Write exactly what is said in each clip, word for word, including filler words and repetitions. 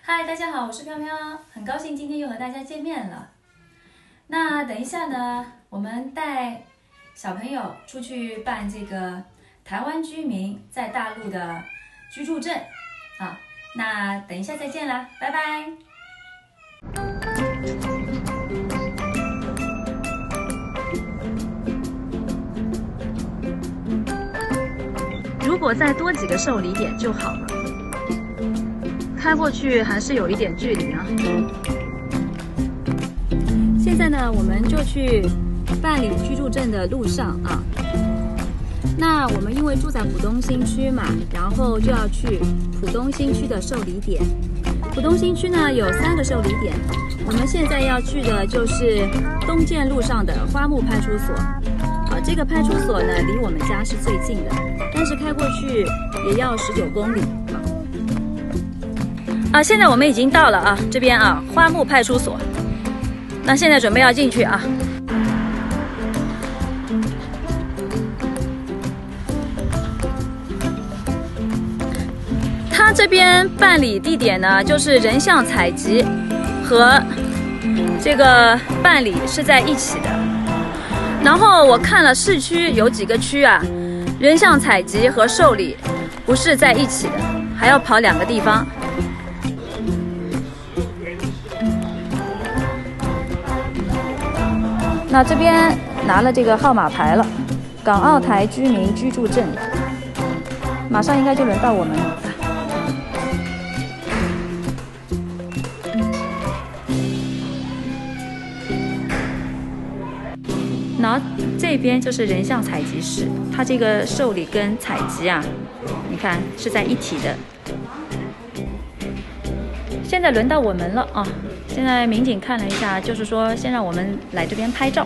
嗨，大家好，我是飘飘，很高兴今天又和大家见面了。那等一下呢，我们带小朋友出去办这个台湾居民在大陆的居住证啊。那等一下再见啦，拜拜。如果再多几个受理点就好了。开过去还是有一点距离啊。现在呢，我们就去办理居住证的路上啊。那我们因为住在浦东新区嘛，然后就要去浦东新区的受理点。浦东新区呢有三个受理点，我们现在要去的就是东建路上的花木派出所。啊，这个派出所呢离我们家是最近的，但是开过去也要十九公里。啊，现在我们已经到了啊，这边啊，花木派出所。那现在准备要进去啊。他这边办理地点呢，就是人像采集和这个办理是在一起的。然后我看了市区有几个区啊，人像采集和受理不是在一起的，还要跑两个地方。那这边拿了这个号码牌了，港澳台居民居住证，马上应该就轮到我们了。然后这边就是人像采集室，它这个受理跟采集啊，你看是在一体的。现在轮到我们了啊！现在民警看了一下，就是说先让我们来这边拍照。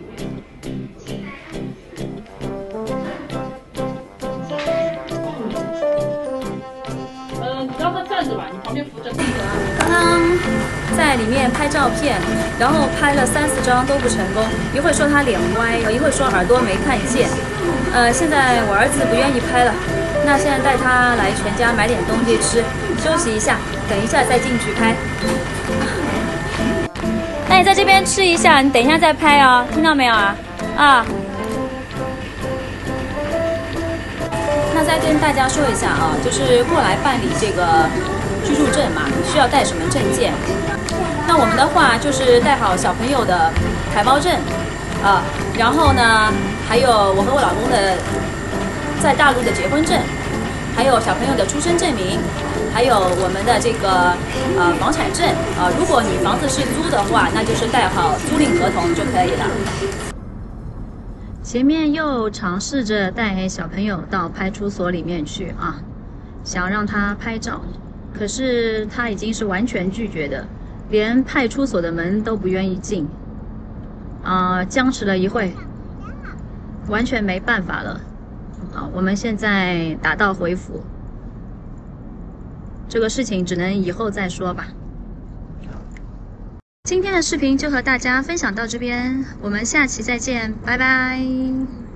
呃，你让他站着吧，你旁边扶着。 刚刚在里面拍照片，然后拍了三四张都不成功，一会说他脸歪，一会说耳朵没看见。呃，现在我儿子不愿意拍了，那现在带他来全家买点东西吃，休息一下，等一下再进去拍。那你在这边吃一下，你等一下再拍哦，听到没有啊？啊。那再跟大家说一下啊，就是过来办理这个居住证嘛，需要带什么证件？那我们的话就是带好小朋友的台胞证，啊，然后呢，还有我和我老公的在大陆的结婚证，还有小朋友的出生证明。还有我们的这个呃房产证啊、呃，如果你房子是租的话，那就是带好租赁合同就可以了。前面又尝试着带小朋友到派出所里面去啊，想让他拍照，可是他已经是完全拒绝的，连派出所的门都不愿意进，啊、呃，僵持了一会，完全没办法了。啊，我们现在打道回府。这个事情只能以后再说吧。今天的视频就和大家分享到这边，我们下期再见，拜拜。